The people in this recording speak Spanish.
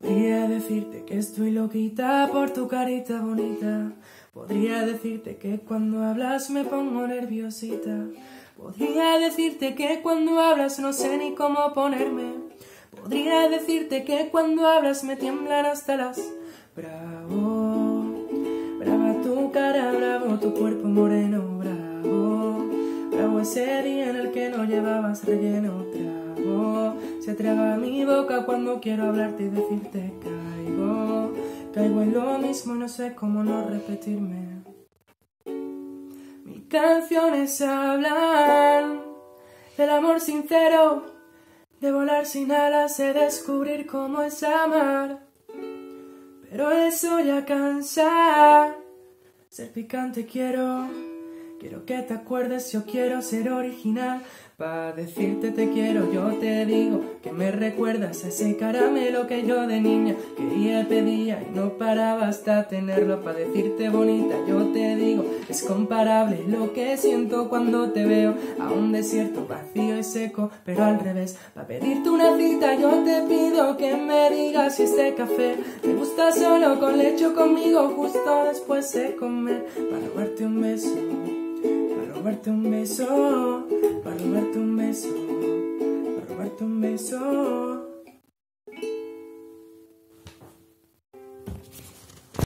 Podría decirte que estoy loquita por tu carita bonita. Podría decirte que cuando hablas me pongo nerviosita. Podría decirte que cuando hablas no sé ni cómo ponerme. Podría decirte que cuando hablas me tiemblan hasta las... Bravo, brava tu cara, bravo tu cuerpo moreno, bravo. Bravo ese día en el que no llevabas relleno, trago. Se traba mi boca cuando quiero hablarte y decirte caigo. Caigo en lo mismo y no sé cómo no repetirme. Mis canciones hablan del amor sincero, de volar sin alas, de descubrir cómo es amar. Pero eso ya cansa. Ser picante quiero que te acuerdes, yo quiero ser original. Pa' decirte te quiero, yo te digo que me recuerdas a ese caramelo que yo de niña quería y pedía y no paraba hasta tenerlo. Pa' decirte bonita, yo te digo, es comparable lo que siento cuando te veo a un desierto vacío y seco, pero al revés. Pa' pedirte una cita yo te pido que me digas si este café te gusta solo, con leche o conmigo, justo después de comer. Pa' robarte un beso,